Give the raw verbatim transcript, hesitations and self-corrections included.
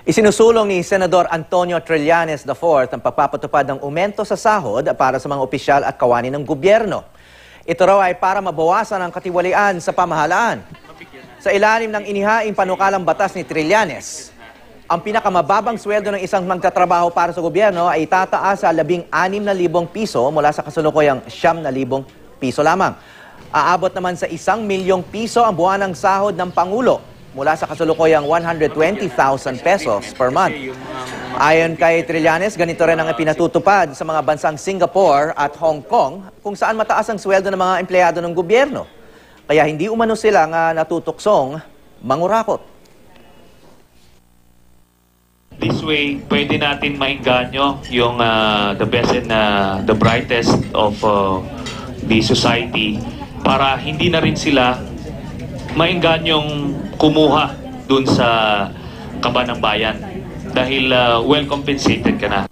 Isinusulong ni Senador Antonio Trillanes the fourth ang pagpapatupad ng aumento sa sahod para sa mga opisyal at kawani ng gobyerno. Ito raw ay para mabawasan ang katiwalian sa pamahalaan. Sa ilalim ng inihaing panukalang batas ni Trillanes, ang pinakamababang sweldo ng isang magtatrabaho para sa gobyerno ay itataas sa labing anim na libong piso mula sa kasalukuyang siyam na libong piso lamang. Aabot naman sa isang milyong piso ang buwan ng sahod ng Pangulo mula sa kasalukuyang one hundred twenty thousand pesos per month. Ayon kay Trillanes, ganito rin ang ipinatutupad sa mga bansang Singapore at Hong Kong kung saan mataas ang sweldo ng mga empleyado ng gobyerno. Kaya hindi umano sila nga natutuksong mangurakot. This way, pwede natin maingganyo yung uh, the best and uh, the brightest of uh, the society para hindi na rin sila mainganyong kumuha dun sa kaba ng bayan dahil uh, well compensated ka na.